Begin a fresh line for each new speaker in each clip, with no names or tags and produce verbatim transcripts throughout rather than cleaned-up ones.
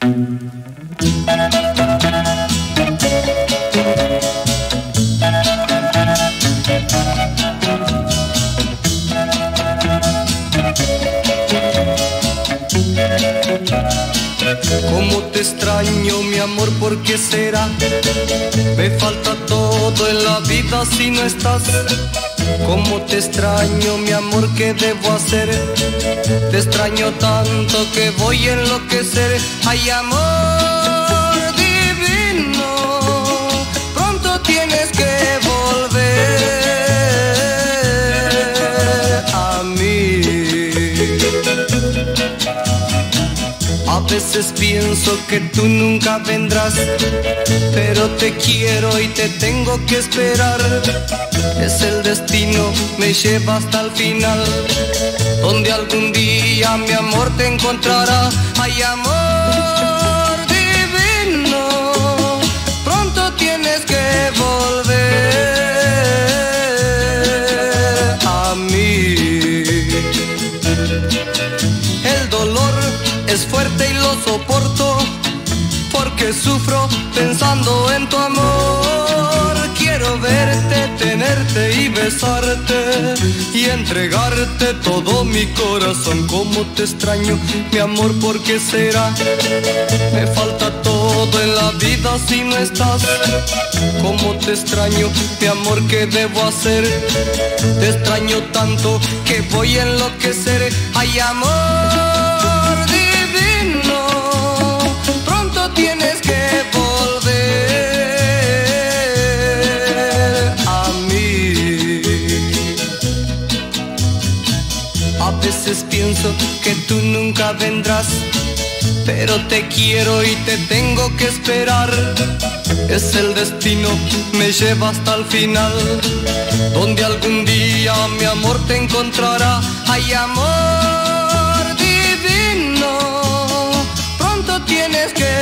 Cómo te extraño, mi amor, ¿por qué será? Me falta todo en la vida si no estás. Cómo te extraño, mi amor, ¿qué debo hacer? Te extraño tanto que voy a enloquecer. Ay, amor divino, pronto tienes que volver a mí. A veces pienso que tú nunca vendrás, pero te quiero y te tengo que esperar. Es el destino, me lleva hasta el final, donde algún día mi amor te encontrará. Ay, amor divino, pronto tienes que volver a mí. El dolor es fuerte y lo soporto, porque sufro pensando en tu amor. Quiero verte, tenerte y besarte y entregarte todo mi corazón. Cómo te extraño, mi amor, ¿por qué será? Me falta todo en la vida si no estás. Cómo te extraño, mi amor, ¿qué debo hacer? Te extraño tanto que voy a enloquecer. Ay, amor divino, pronto tienes que volver a mí. A veces pienso que tú nunca vendrás, pero te quiero y te tengo que esperar. Es el destino, me lleva hasta el final, donde algún día mi amor te encontrará. Ay, amor divino, pronto tienes que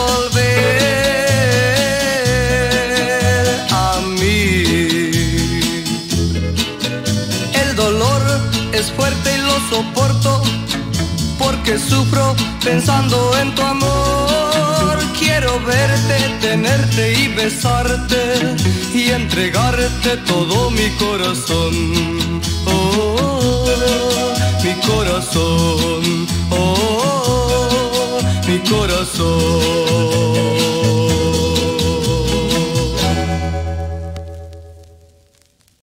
volver a mí. El dolor es fuerte y lo soporto, porque sufro pensando en tu amor. Quiero verte, tenerte y besarte y entregarte todo mi corazón. Oh, mi corazón, oh, mi corazón.